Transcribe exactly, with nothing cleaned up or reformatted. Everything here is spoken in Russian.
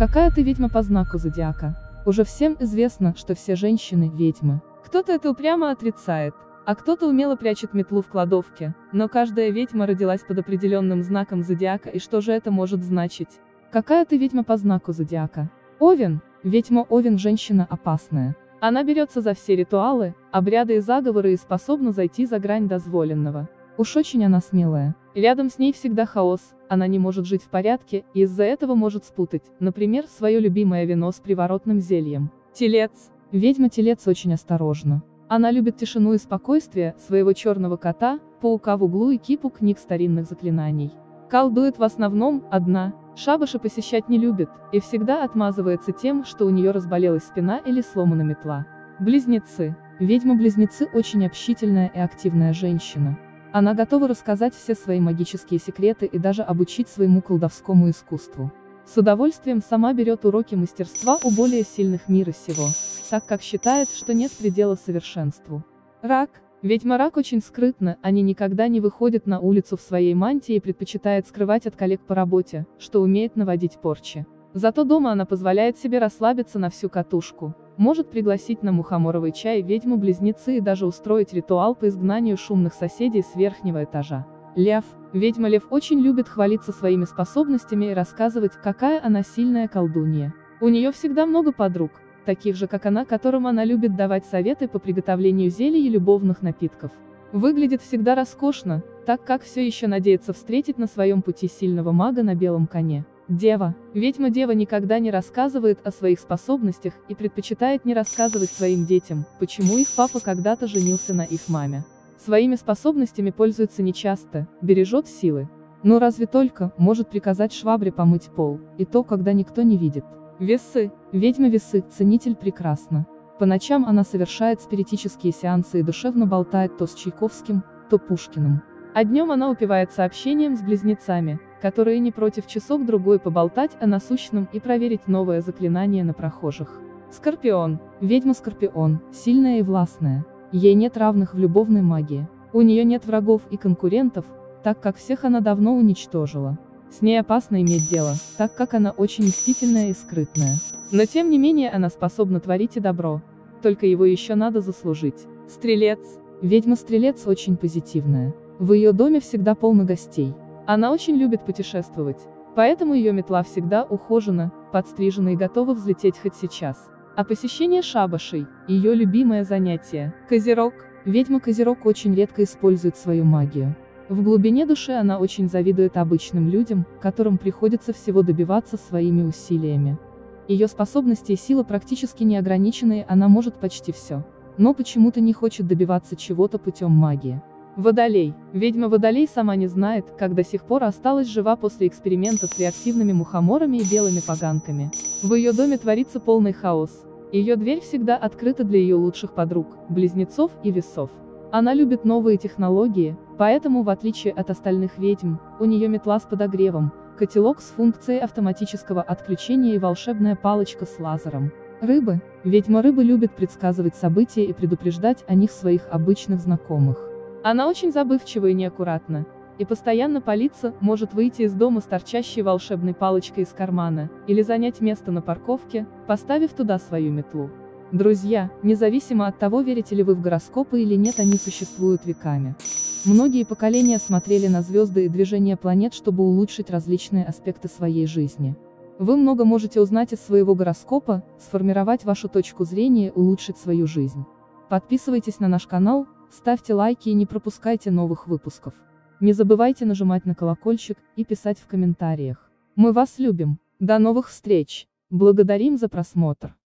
Какая ты ведьма по знаку зодиака? Уже всем известно, что все женщины – ведьмы. Кто-то это упрямо отрицает, а кто-то умело прячет метлу в кладовке, но каждая ведьма родилась под определенным знаком зодиака, и что же это может значить? Какая ты ведьма по знаку зодиака? Овен. Ведьма Овен – женщина опасная. Она берется за все ритуалы, обряды и заговоры и способна зайти за грань дозволенного. Уж очень она смелая. Рядом с ней всегда хаос, она не может жить в порядке, и из-за этого может спутать, например, свое любимое вино с приворотным зельем. Телец. Ведьма-телец очень осторожна. Она любит тишину и спокойствие, своего черного кота, паука в углу и кипу книг старинных заклинаний. Колдует в основном одна, шабаши посещать не любит, и всегда отмазывается тем, что у нее разболелась спина или сломана метла. Близнецы. Ведьма-близнецы очень общительная и активная женщина. Она готова рассказать все свои магические секреты и даже обучить своему колдовскому искусству. С удовольствием сама берет уроки мастерства у более сильных мира сего, так как считает, что нет предела совершенству. Рак. Ведьма-рак очень скрытна, они никогда не выходят на улицу в своей мантии и предпочитает скрывать от коллег по работе, что умеет наводить порчи. Зато дома она позволяет себе расслабиться на всю катушку. Может пригласить на мухоморовый чай ведьму-близнецы и даже устроить ритуал по изгнанию шумных соседей с верхнего этажа. Лев. Ведьма-лев очень любит хвалиться своими способностями и рассказывать, какая она сильная колдунья. У нее всегда много подруг, таких же как она, которым она любит давать советы по приготовлению зелий и любовных напитков. Выглядит всегда роскошно, так как все еще надеется встретить на своем пути сильного мага на белом коне. Дева. Ведьма-дева никогда не рассказывает о своих способностях и предпочитает не рассказывать своим детям, почему их папа когда-то женился на их маме. Своими способностями пользуется нечасто, бережет силы. Но разве только может приказать швабре помыть пол, и то, когда никто не видит. Весы. Ведьма-весы, ценитель прекрасна. По ночам она совершает спиритические сеансы и душевно болтает то с Чайковским, то Пушкиным. А днем она упивается общением с близнецами, которые не против часок-другой поболтать о насущном и проверить новое заклинание на прохожих. Скорпион. Ведьма-скорпион, сильная и властная. Ей нет равных в любовной магии. У нее нет врагов и конкурентов, так как всех она давно уничтожила. С ней опасно иметь дело, так как она очень мстительная и скрытная. Но тем не менее она способна творить и добро. Только его еще надо заслужить. Стрелец. Ведьма-стрелец очень позитивная. В ее доме всегда полно гостей. Она очень любит путешествовать. Поэтому ее метла всегда ухожена, подстрижена и готова взлететь хоть сейчас. А посещение шабашей – ее любимое занятие. Козерог. Ведьма-козерог очень редко использует свою магию. В глубине души она очень завидует обычным людям, которым приходится всего добиваться своими усилиями. Ее способности и сила практически не ограничены, она может почти все. Но почему-то не хочет добиваться чего-то путем магии. Водолей. Ведьма-водолей сама не знает, как до сих пор осталась жива после эксперимента с реактивными мухоморами и белыми поганками. В ее доме творится полный хаос. Ее дверь всегда открыта для ее лучших подруг, близнецов и весов. Она любит новые технологии, поэтому, в отличие от остальных ведьм, у нее метла с подогревом, котелок с функцией автоматического отключения и волшебная палочка с лазером. Рыбы. Ведьма-рыбы любит предсказывать события и предупреждать о них своих обычных знакомых. Она очень забывчива и неаккуратна, и постоянно палится, может выйти из дома с торчащей волшебной палочкой из кармана, или занять место на парковке, поставив туда свою метлу. Друзья, независимо от того, верите ли вы в гороскопы или нет, они существуют веками. Многие поколения смотрели на звезды и движение планет, чтобы улучшить различные аспекты своей жизни. Вы много можете узнать из своего гороскопа, сформировать вашу точку зрения и улучшить свою жизнь. Подписывайтесь на наш канал, ставьте лайки и не пропускайте новых выпусков. Не забывайте нажимать на колокольчик и писать в комментариях. Мы вас любим. До новых встреч. Благодарим за просмотр.